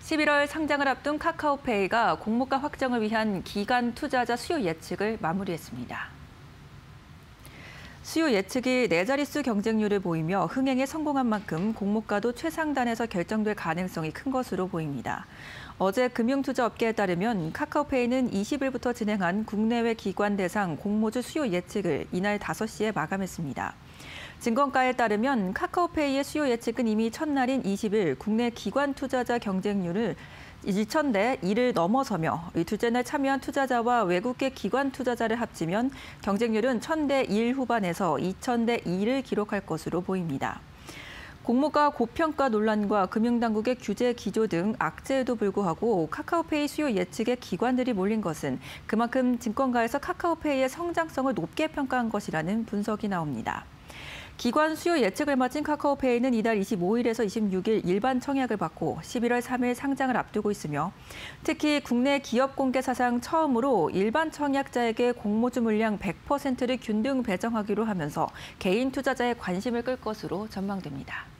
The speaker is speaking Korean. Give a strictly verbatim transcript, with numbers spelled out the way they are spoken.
십일월 상장을 앞둔 카카오페이가 공모가 확정을 위한 기관 투자자 수요 예측을 마무리했습니다. 수요 예측이 네 자릿수 경쟁률을 보이며 흥행에 성공한 만큼 공모가도 최상단에서 결정될 가능성이 큰 것으로 보입니다. 어제 금융투자업계에 따르면 카카오페이는 이십 일부터 진행한 국내외 기관 대상 공모주 수요 예측을 이날 다섯 시에 마감했습니다. 증권가에 따르면 카카오페이의 수요 예측은 이미 첫날인 이십 일 국내 기관 투자자 경쟁률을 이천 대 일을 넘어서며 둘째 날 참여한 투자자와 외국계 기관 투자자를 합치면 경쟁률은 천 대 일 후반에서 이천 대 이를 기록할 것으로 보입니다. 공모가 고평가 논란과 금융당국의 규제 기조 등 악재에도 불구하고 카카오페이 수요 예측에 기관들이 몰린 것은 그만큼 증권가에서 카카오페이의 성장성을 높게 평가한 것이라는 분석이 나옵니다. 기관 수요 예측을 마친 카카오페이는 이달 이십오 일에서 이십육 일 일반 청약을 받고 십일월 삼 일 상장을 앞두고 있으며 특히 국내 기업 공개 사상 처음으로 일반 청약자에게 공모주 물량 백 퍼센트를 균등 배정하기로 하면서 개인 투자자의 관심을 끌 것으로 전망됩니다.